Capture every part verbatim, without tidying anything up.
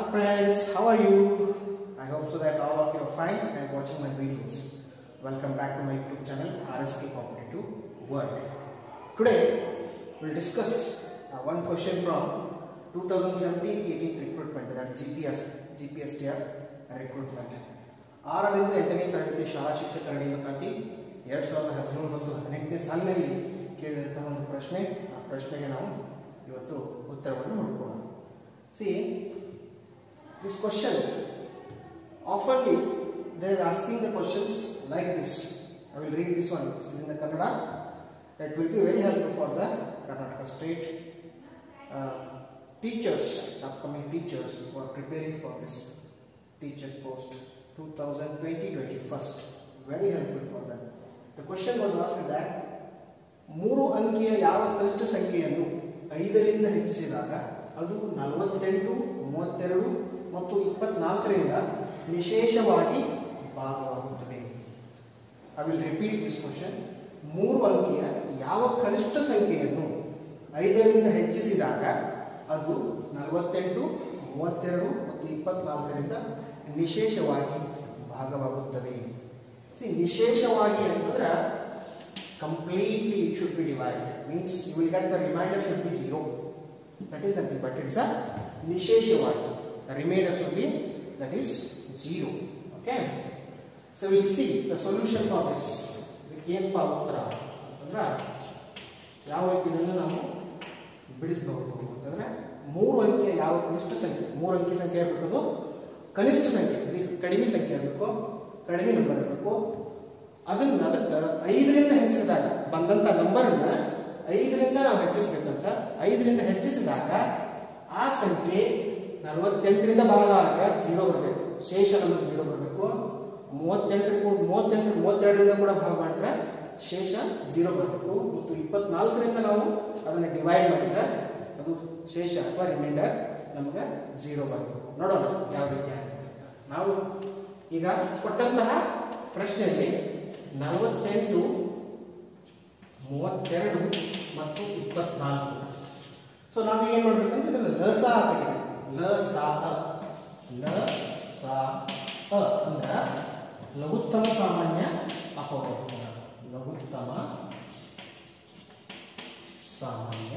Friends, how are you? I hope so that all of you are fine and watching my videos. Welcome back to my YouTube channel R S K Competitive World. Today we will discuss uh, one question from twenty seventeen eighteen recruitment, that G P S G P S T R recruitment. ಆರರಿಂದ ಎಂಟನೇ ತರಗತಿ ಶಾಲಾ ಶಿಕ್ಷಕರ ನೇಮಕಾತಿ ಎರಡು ಸಾವಿರದ ಹದಿನೇಳು ಮತ್ತು ಹದಿನೆಂಟನೇ ಸಾಲಿನಲ್ಲಿ ಕೇಳಿದಂತಹ ಒಂದು ಪ್ರಶ್ನೆ. ಆ ಪ್ರಶ್ನೆಗೆ ನಾವು ಇವತ್ತು ಉತ್ತರವನ್ನು ಹುಡುಕೋಣ. See, this question, oftenly they are asking the questions like this. I will read this one. This is in the Kannada. It will be very helpful for the Karnataka state uh, teachers, upcoming teachers who are preparing for this teachers post twenty twenty to twenty-one. Very helpful for them. The question was asked that ಮೂರು ಅಂಕಿಯ ಯಾವ ಕನಿಷ್ಠ ಸಂಖ್ಯೆಯನ್ನು ಐದರಿಂದ ಹೆಚ್ಚಿಸಿದಾಗ ಅದು ನಲವತ್ತೆಂಟು, ಮೂವತ್ತೆರಡು ಮತ್ತು ಇಪ್ಪತ್ನಾಲ್ಕರಿಂದ ವಿಶೇಷವಾಗಿ ಭಾಗವಾಗುತ್ತದೆ. I will repeat this question. ಮೂರು ಅಂಕಿಯ ಯಾವ ಕನಿಷ್ಠ ಸಂಖ್ಯೆಯನ್ನು ಐದರಿಂದ ಹೆಚ್ಚಿಸಿದಾಗ ಅದು ನಲವತ್ತೆಂಟು, ಮೂವತ್ತೆರಡು ಮತ್ತು ಇಪ್ಪತ್ನಾಲ್ಕರಿಂದ ವಿಶೇಷವಾಗಿ ಭಾಗವಾಗುತ್ತದೆ. ಸಿ, ವಿಶೇಷವಾಗಿ ಅಂತಂದ್ರೆ completely it should be divided, means you will get the remainder should be zero. That is nothing but it is a nisheshavadi. The remainder should be, that is zero. Okay, so we will see the solution for this. ಏನಪ್ಪ ಉತ್ತರ ಅಂತಂದ್ರೆ ಯಾವ ರೀತಿಯಿಂದ ನಾವು ಬಿಡಿಸಬಹುದು ಅಂತಂದ್ರೆ ಮೂರು ಅಂಕಿಯ ಯಾವ ಕನಿಷ್ಠ ಸಂಖ್ಯೆ, ಮೂರು ಅಂಕಿ ಸಂಖ್ಯೆ ಇರಬೇಕು, ಕನಿಷ್ಠ ಸಂಖ್ಯೆ ಕಡಿಮೆ ಸಂಖ್ಯೆ ಇರಬೇಕು, ಕಡಿಮೆ ನಂಬರ್ ಇರಬೇಕು. ಅದನ್ನ ಅದಕ್ಕೆ ಐದರಿಂದ ಹೆಚ್ಚಿಸಿದಾಗ ಬಂದಂತ ನಂಬರನ್ನ ಐದರಿಂದ ನಾವು ಹೆಚ್ಚಿಸಬೇಕಂತ. ಐದರಿಂದ ಹೆಚ್ಚಿಸಿದಾಗ ಆ ಸಂಖ್ಯೆ ನಲವತ್ತೆಂಟರಿಂದ ಭಾಗ ಆದ್ರೆ ಜೀರೋ ಬರಬೇಕು, ಶೇಷ ನಮಗೆ ಜೀರೋ ಬರಬೇಕು. ಮೂವತ್ತೆಂಟು ಮೂವತ್ತೆಂಟು ಮೂವತ್ತೆರಡರಿಂದ ಕೂಡ ಭಾಗ ಮಾಡಿದ್ರೆ ಶೇಷ ಜೀರೋ ಬರಬೇಕು. ಮತ್ತು ಇಪ್ಪತ್ನಾಲ್ಕರಿಂದ ನಾವು ಅದನ್ನು ಡಿವೈಡ್ ಮಾಡಿದ್ರೆ ಅದು ಶೇಷ ಅಥವಾ ರಿಮೈಂಡರ್ ನಮಗೆ ಜೀರೋ ಬರಬೇಕು. ನೋಡೋಣ ಯಾವ ರೀತಿ ನಾವು ಈಗ ಕೊಟ್ಟಂತಹ ಪ್ರಶ್ನೆಯಲ್ಲಿ ನಲವತ್ತೆಂಟು, ಮೂವತ್ತೆರಡು ಮತ್ತು ಇಪ್ಪತ್ನಾಲ್ಕು. ಸೊ ನಾವು ಏನು ಮಾಡ್ಬೇಕಂದ್ರೆ ಇದರಲ್ಲಿ ಲಸ ತೆಗೆದು ಲಸ ಲಸ ಅಂದ್ರೆ ಲಘುತ್ತಮ ಸಾಮಾನ್ಯ ಅಪವರ್ತ. ಲಘುತ್ತಮ ಸಾಮಾನ್ಯ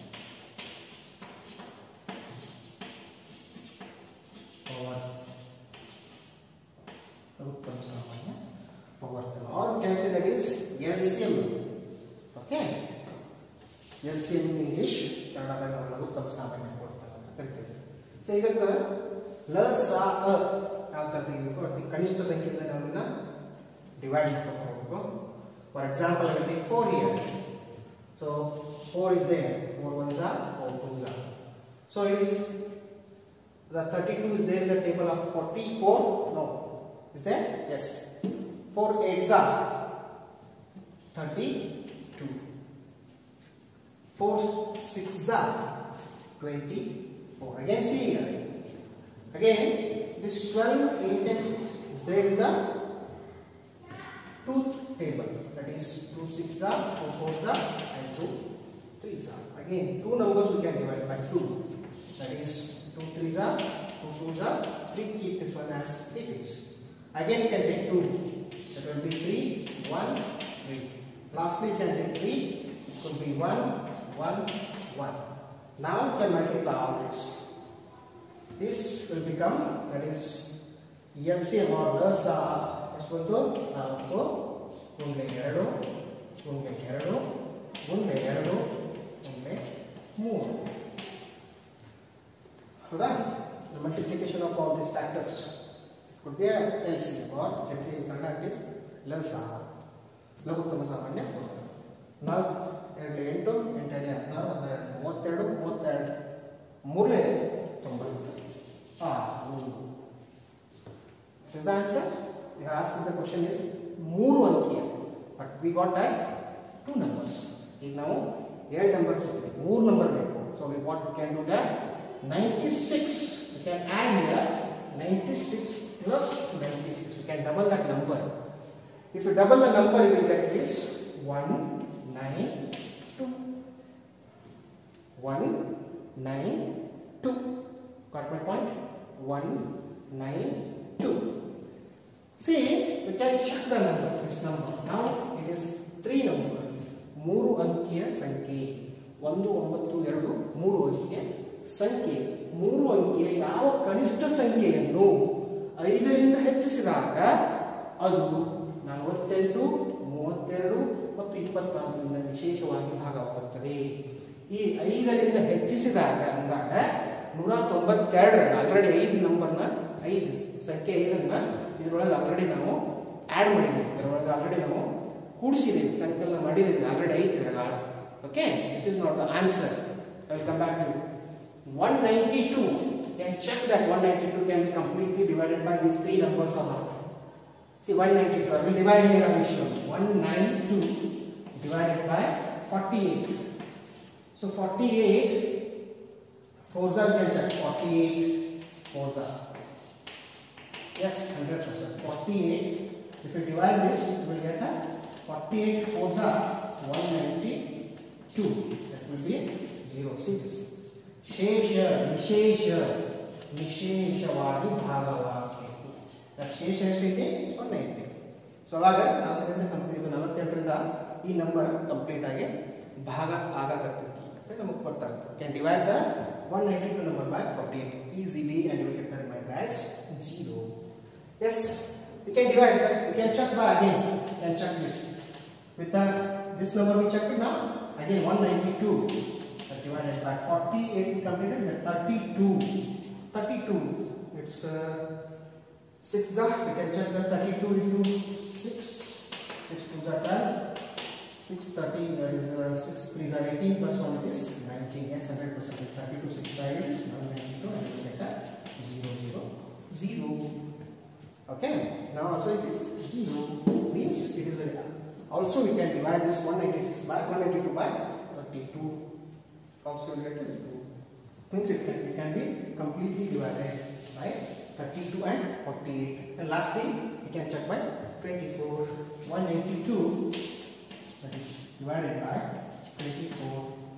ಲಘುತ್ತಮ ಸಾಮಾನ್ಯ ಪವರ್ತನ, or you can say that is L C M. Okay, L C M in English, ಕನ್ನಡದಾಗ ನಾವು ಲಘುತ್ತಮ ಸಾಮಾನ್ಯ ಪವರ್ತನ ಅಂತ ಕರಿತೀವಿ. ಸೊ ಇದಕ್ಕೆ ಲ ಸ ಅ ಯಾವ ತರ ತೆಗಿಬೇಕು, ಅತಿ ಕನಿಷ್ಠ ಸಂಖ್ಯೆಯಿಂದ ನಾವು ಇದನ್ನ ಡಿವೈಡ್ ಮಾಡ್ಕೊಂಡು ಹೋಗಬೇಕು. For example I will take four here. So four is there, four ones are, four twos are. So it is the thirty-two is there in the table of forty-four. No, is there? Yes. four eights are thirty-two. four sixes are twenty-four. Again see here. Again this twelve, eight and six is there in the tooth table. That is two sixes are, two fours are and two threes are. Again two numbers we can divide by two. That is two threes are, two twos are, three. Keep this one as it is. Again you can take two. That will be three, one, three. Lastly, you can take three. It could be one, one, one. Now you can multiply all this. This will become, that is L C M or lasa. ಎಷ್ಟು ಬಂತು? ನಾಲ್ಕು ಗುಂಡ್ಲೆ ಎರಡು, ಗುಂಡ್ಲೆ ಎರಡು, ಗುಂಡ್ಲೆ ಎರಡು, ಗುಂಡ್ಲೆ ಮೂರು. ಹೌದಾ? The multiplication of all these factors could be a L C M, or let's say in Kannada it is ಲಸ, ಲಘುತ್ತಮ ಸಾಮಾನ್ಯ ಪವರ್ತನ. ನಾಲ್ಕು ಎರಡು ಎಂಟು, ಎಂಟನೇ ಹದಿನಾರು, ಹದಿನಾರು ಮೂವತ್ತೆರಡು, ಮೂವತ್ತೆರಡು ಮೂರನೇ ತೊಂಬತ್ತು ಆರು. This is the answer. We have asked the question is ಮೂರು ಅಂಕಿಯ, but we got as two numbers. ಈಗ ನಾವು ಎರಡು ನಂಬರ್ಸ್ ಇದೆ, ಮೂರು ನಂಬರ್ ಬೇಕು. So we what we can do that ninety-six. We can add here ninety-six plus ninety-six. You can double that number. If you double the number, you will get this one nine two. one nine two. Got my point? nine two. See, we can check the number, this number. Now it is three number. ಮೂರು ಅಂಕಿಯ ಸಂಖ್ಯೆ. ಒಂದು ಒಂಬತ್ತು ಎರಡು ಮೂರು ಅಂಕಿಯ ಸಂಖ್ಯೆ. ಮೂರು ಅಂಕಿಯ ಯಾವ ಕನಿಷ್ಠ ಸಂಖ್ಯೆಯನ್ನು ಐದರಿಂದ ಹೆಚ್ಚಿಸಿದಾಗ ಅದು ನಲವತ್ತೆಂಟು, ಮೂವತ್ತೆರಡು ಮತ್ತು ಇಪ್ಪತ್ನಾಲ್ಕರಿಂದ ವಿಶೇಷವಾಗಿ ಭಾಗವಾಗುತ್ತದೆ. ಈ ಐದರಿಂದ ಹೆಚ್ಚಿಸಿದಾಗ ಅಂದಾಗ ನೂರ ತೊಂಬತ್ತೆರಡರ ಆಲ್ರೆಡಿ ಐದು ನಂಬರ್ನ ಐದು ಸಂಖ್ಯೆ ಐದನ್ನ ಇದರೊಳಗೆ ಆಲ್ರೆಡಿ ನಾವು ಆ್ಯಡ್ ಮಾಡಿದ್ದೀವಿ. ಇದರೊಳಗೆ ಆಲ್ರೆಡಿ ನಾವು ಕೂಡಿಸಿದ್ದೀವಿ, ಸಂಕಲನ ಮಾಡಿದ್ದೀವಿ, ಆಲ್ರೆಡಿ ಐತೆ ಅಲ್ಲ. Okay, this is not the answer. I will come back to one ninety-two. Can check that one ninety-two can be completely divided by these three numbers or not. See, one ninety-two, I will divide here. I will show you. one ninety-two divided by forty-eight. So forty-eight, fours are, can check. forty-eight fours are. Yes, one hundred percent. forty-eight. If you divide this, you will get a forty-eight fours are one ninety-two. That will be zero. See this. ಶೇಷ, ವಿಶೇಷ, ವಿಶೇಷವಾಗಿ ಭಾಗವಾಗಬೇಕು. ಶೇಷ ಎಷ್ಟೈತಿ? ಸೊನ್ನೆ ಐತಿ. So ಅವಾಗ ನಾಲ್ಕರಿಂದ complete ನಲವತ್ತೆಂಟರಿಂದ ಈ ನಂಬರ್ ಕಂಪ್ಲೀಟ್ ಆಗಿ ಭಾಗ ಆಗಾಕತ್ತೈತಿ ಅಂತ ನಮಗೆ ಗೊತ್ತಾಗ್ತದೆ. Can divide the one ninety-two number by forty-eight easily and you will get the remainder as zero. Yes, we can divide that. We can check by again. We can check this with the this number we checked it now. Again one ninety-two divided by forty-eight we completed. Then thirty-two. thirty-two. It's uh, six. The we can check the thirty-two into six. six twos are ten. six thirty. That is uh, six threes are eighteen plus one it is nineteen. Yes, one hundred percent is thirty-two. six side it is one ninety-two and we get a zero zero zero. Okay. Now also it is zero means it is a. Also we can divide this one ninety-six by one ninety-two by thirty-two. Also we get is two. Means it can, it can be completely divided by thirty-two and forty-eight. And lastly we can check by twenty-four. one eighty-two that is divided by twenty-four.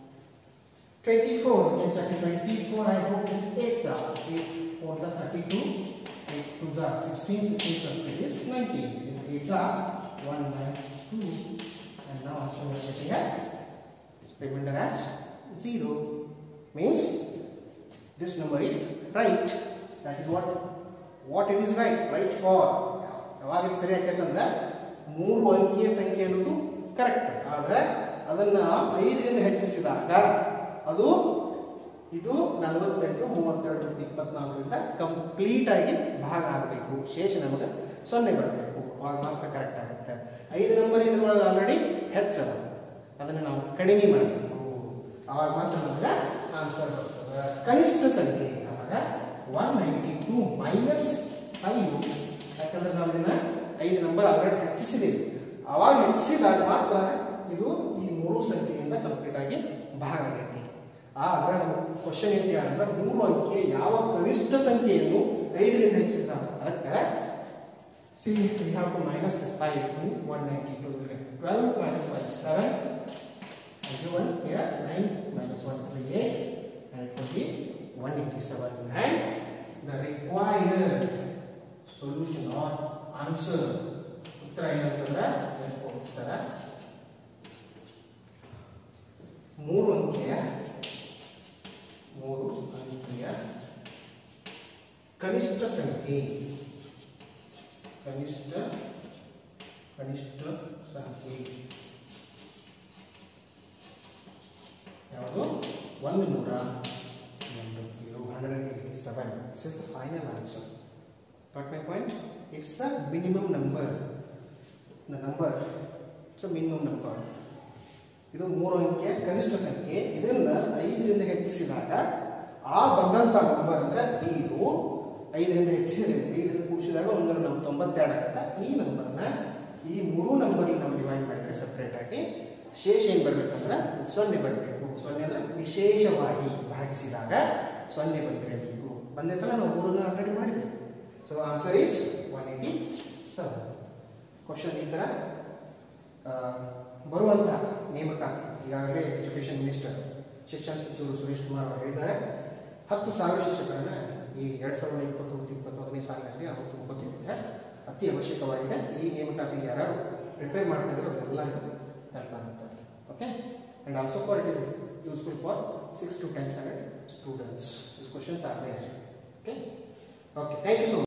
twenty-four we can check twenty-four. I hope it is eight. eight fours are thirty-two. eight twos are sixteen. sixteen plus eight is nineteen. Is eight are one ninety-two. And now also we are getting a remainder as zero. Means this number is right. That is what what it is right. Right for ಯಾವಾಗ ಇದು ಸರಿ ಆಕೈತಂದ್ರೆ ಮೂರು ಅಂಕಿಯ ಸಂಖ್ಯೆ ಅನ್ನೋದು correct. ಆದರೆ ಅದನ್ನ ಐದರಿಂದ ಹೆಚ್ಚಿಸಿದಾಗ ಅದು ಇದು ನಲವತ್ತೆಂಟು, ಮೂವತ್ತೆರಡು ಮತ್ತು ಇಪ್ಪತ್ನಾಲ್ಕರಿಂದ ಕಂಪ್ಲೀಟ್ ಆಗಿ ಭಾಗ ಆಗಬೇಕು. ಶೇಷ ನಮಗೆ ಸೊನ್ನೆ ಬರಬೇಕು. ಅವಾಗ ಮಾತ್ರ ಕರೆಕ್ಟ್ ಆಗುತ್ತೆ. ಐದು ನಂಬರ್ ಇದ್ರೊಳಗೆ ಆಲ್ರೆಡಿ ಹೆಚ್ಚದ, ಅದನ್ನು ನಾವು ಕಡಿಮೆ ಮಾಡಬೇಕು. ಆವಾಗ ಮಾತ್ರ ನಮಗೆ ಆನ್ಸರ್ ಬರ್ತದೆ. ಕನಿಷ್ಠ ಸಂಖ್ಯೆ ಆವಾಗ one ninety two minus five. ಯಾಕಂದ್ರೆ ನಾವು ಇದನ್ನ ಐದು ನಂಬರ್ ಆಲ್ರೆಡಿ ಹೆಚ್ಚಿಸಿದ್ದೀವಿ. ಆವಾಗ ಹೆಚ್ಚಿಸಿದಾಗ ಮಾತ್ರ ಇದು ಈ ಮೂರು ಸಂಖ್ಯೆಯಿಂದ ಕಂಪ್ಲೀಟ್ ಆಗಿ ಭಾಗ ಆಗೈತಿ. ಆಗ ನಮ್ಮ ಕ್ವಶನ್ ಏನು ಅಂದ್ರೆ ಮೂರು ಅಂಕೆ ಯಾವ ಕನಿಷ್ಠ ಸಂಖ್ಯೆಯನ್ನು ಐದರಿಂದ ಹೆಚ್ಚಿಸಿದಾಗ ಅದಕ್ಕೆ see we have to minus this five in one ninety two. Twelve minus five seven. Given here nine minus one will be eight and it will be one eighty-seven. And the required solution or answer uttara ಏನಂತಂದ್ರೆ ಉತ್ತರ ಮೂರು ಅಂಕೆಯ ಮೂರು ಅಂಕೆಯ ಕನಿಷ್ಠ ಸಂಖ್ಯೆ ಕನಿಷ್ಠ ಕನಿಷ್ಠ ಸಂಖ್ಯೆ ಯಾವುದು? ಒಂದು ನೂರ ಎಂಬತ್ತೇಳು. Hundred and eighty seven. This is the final answer. Got my point? It's the minimum number. The number it's a minimum number. ಇದು ಮೂರು ಅಂಕೆಯ ಕನಿಷ್ಠ ಸಂಖ್ಯೆ. ಇದರಿಂದ ಐದರಿಂದ ಹೆಚ್ಚಿಸಿದಾಗ ಆ ಬಂದಂಥ ನಂಬರ್ ಅಂದರೆ ಇದು ಐದರಿಂದ ಹೆಚ್ಚಿಸಿದೆ. ಐದರಿಂದ ಕೂಡಿಸಿದಾಗ ಒಂದರ ನಾವು ತೊಂಬತ್ತೆರಡು ಆಗುತ್ತೆ. ಈ ನಂಬರ್ನ ಈ ಮೂರು ನಂಬರಿಗೆ ನಾವು ಡಿವೈಡ್ ಮಾಡಿದರೆ ಸಪ್ರೇಟ್ ಆಗಿ ಶೇಷ ಏನು ಬರಬೇಕಂದ್ರೆ ಸೊನ್ನೆ ಬರಬೇಕು. ಸೊನ್ನೆ ಅಂದರೆ ವಿಶೇಷವಾಗಿ ಭಾಗಿಸಿದಾಗ ಸೊನ್ನೆ ಬಂದಿರಬೇಕು. ಬಂದೈತಲ್ಲ ನಾವು ಮೂರನ್ನ ಆಲ್ರೆಡಿ ಮಾಡಿದ್ವಿ. So answer is one eighty seven. Question ಈ ಥರ ಬರುವಂಥ ನೇಮಕಾತಿ ಈಗಾಗಲೇ ಎಜುಕೇಷನ್ ಮಿನಿಸ್ಟರ್ ಶಿಕ್ಷಣ ಸಚಿವರು ಸುರೇಶ್ ಕುಮಾರ್ ಅವರು ಹೇಳಿದ್ದಾರೆ. ಹತ್ತು ಸಾವಿರ ಶಿಕ್ಷಕರನ್ನು ಈ ಎರಡು ಸಾವಿರದ ಇಪ್ಪತ್ತೊಂಬತ್ತು ಇಪ್ಪತ್ತೊಂದನೇ ಸಾಲಿನಲ್ಲಿ ಅವತ್ತು ಗೊತ್ತಿರುತ್ತೆ, ಅತಿ ಅವಶ್ಯಕವಾಗಿದೆ. ಈ ನೇಮಕಾತಿಗೆ ಯಾರು ಪ್ರಿಪೇರ್ ಮಾಡ್ತಾ ಇದ್ರೆ ಅವರೆಲ್ಲ ಹೆಲ್ಪ್ ಆಗುತ್ತೆ. Okay, and also for it is useful for six to ten standard students. This questions are there. Okay okay thank you so much.